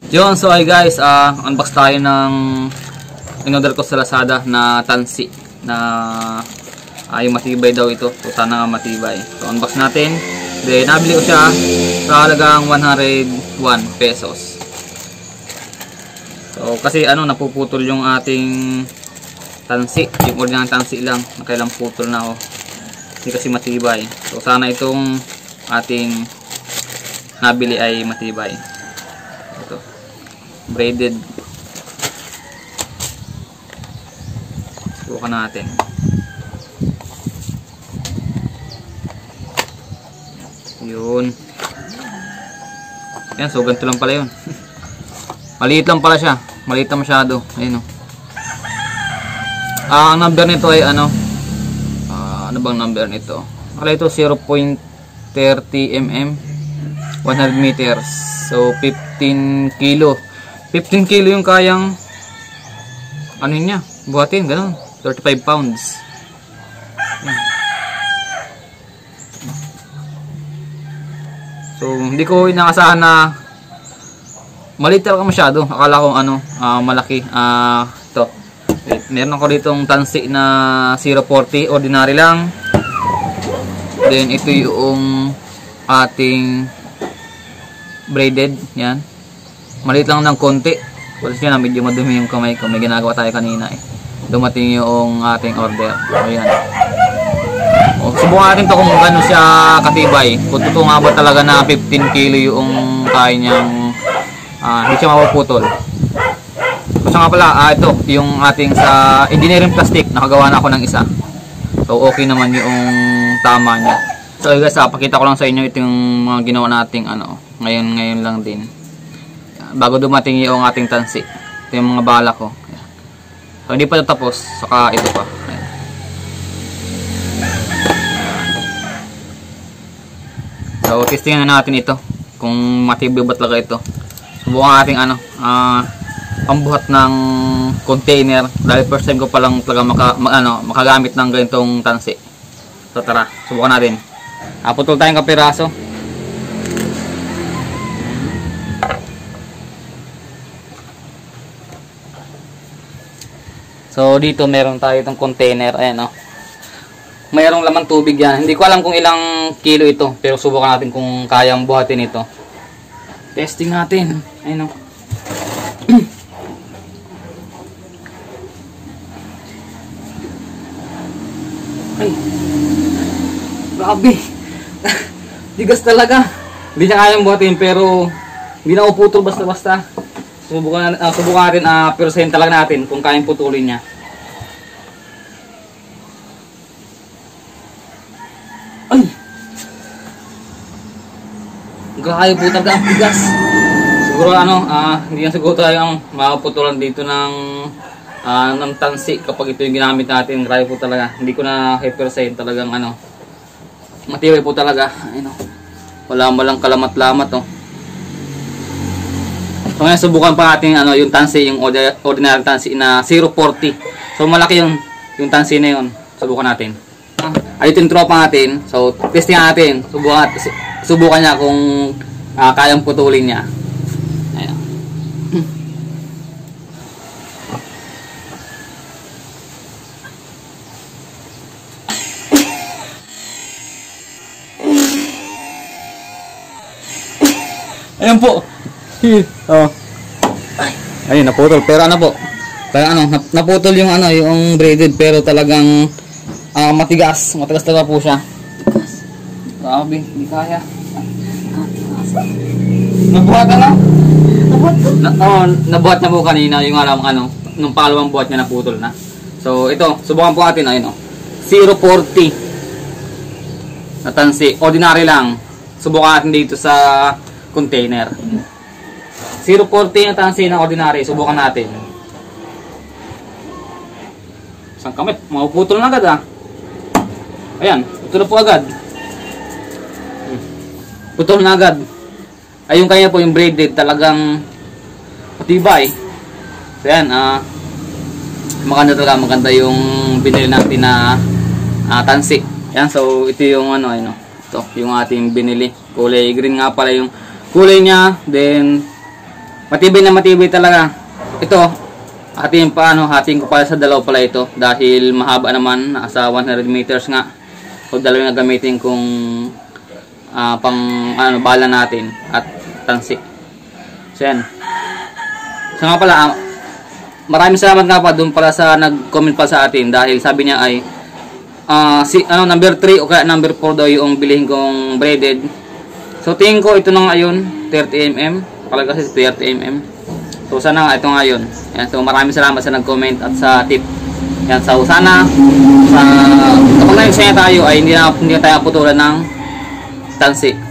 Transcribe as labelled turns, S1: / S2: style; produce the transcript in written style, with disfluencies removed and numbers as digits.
S1: Yun, so ay guys, unbox tayo ng in-order ko sa Lazada na tansi na yung matibay daw ito. So sana nga matibay. So unbox natin. Then nabili ko siya sa halagang 101 pesos. So kasi napuputol yung ating tansi. Yung ordinary tansi lang. Nakailang putol na ako. Hindi kasi matibay. So sana itong ating nabili ay matibay. Ito. Braided. Subukan natin. Yun. Yan, so ganito lang pala yun. Maliit lang pala siya. Maliit lang masyado. Ayun o. Ang number nito ay ano bang number nito? Akala ito 0.30 mm 100 meters. So 15 kilo. 15 kilo yung kayang niya, buhatin, gano'n, 35 pounds. So hindi ko inaasahan na maliit talaga masyado. Akala ko malaki. Ito, meron ako ditong tansi na 0.40, ordinary lang. Then ito yung ating braided, yan. Maliit lang ng konti. Kasi na medyo madumi yung kamay ko. May ginagawa tayo kanina eh. Dumating yung ating order. Ayan. Subukan natin to kung gano'n siya katibay. Kung totoo nga ba talaga na 15 kilo yung kaya niyang hindi siya mapuputol. Kasi nga pala, ito yung ating sa engineering plastic. Nakagawa na ako ng isa. So okay naman yung tama niya. So guys, pakita ko lang sa inyo itong mga ginawa nating ngayon lang din. Bago dumating yung ating tansi. Ito yung mga bala ko. So hindi pa ito tapos, saka ito pa. Ayan. So testingan na natin ito kung matibay ba talaga ito. Subukan natin pambuhat ng container dahil first time ko palang talaga makagamit ng ganitong tansi. So tara, subukan natin. Putol tayong kapiraso. So dito meron tayo itong container, ayan mayroong laman tubig yan. Hindi ko alam kung ilang kilo ito, pero subukan natin kung kayang buhatin ito. Testing natin. Ayan Ay, grabe. Tigas talaga. Hindi niya kayang buhatin, pero hindi na uputol basta-basta. Subukan natin, percent talaga natin kung kayang putulin niya. Ay! Grabe po talaga ang tigas. Siguro hindi na siguro tayo ang maputulan dito ng tansi kapag ito yung ginamit natin. Grabe po talaga. Hindi ko na percent talagang matibay po talaga. Wala mo lang kalamat-lamat So ngayon subukan pa natin yung tansi, yung ordinary tansi na 0.40. So malaki yung tansi na yun. Subukan natin. Ito yung tropa natin. So testing natin. Subukan niya kung kayang putulin niya. Ayan. Ayan po. Ayun, naputol. Pero po? Naputol yung yung braided, pero talagang matigas. Matigas talaga po siya. Grabe, hindi kaya. Nabuhat na? Nabuhat na po kanina yung nung pangalawang buhat niya naputol na. So ito, subukan po natin 0.40 na tansi. Ordinary lang. Subukan natin dito sa container. 0.40 na tansi na ordinary. Subukan natin. Isang kamay, mapuputol na agad Ayan, putol na po agad. Putol na agad. Ayun kanya po yung braided, talagang matibay. So yan, maganda yung binili natin na tansi. Yan, so ito yung ito yung ating binili. Kulay green nga pala yung kulay niya. Then Matibay na matibay talaga. Ito, hatiin ko pala sa dalaw pala ito dahil mahaba naman, nasa 100 meters nga. So dalawa na gamitin kung bala natin at tansi. So yan. So nga pala, maraming salamat nga pa doon pala sa nag-comment pa sa atin dahil sabi niya ay number 3 o kaya number 4 daw yung bilhin kong braided. So tingin ko ito na ngayon 30mm, pala kasi 30mm. So sana nga ito ngayon. Yan, so maraming salamat sa nag-comment at sa tip. Yan, so sana kapag nag-saya tayo ay hindi na tayo putulan ng tansi.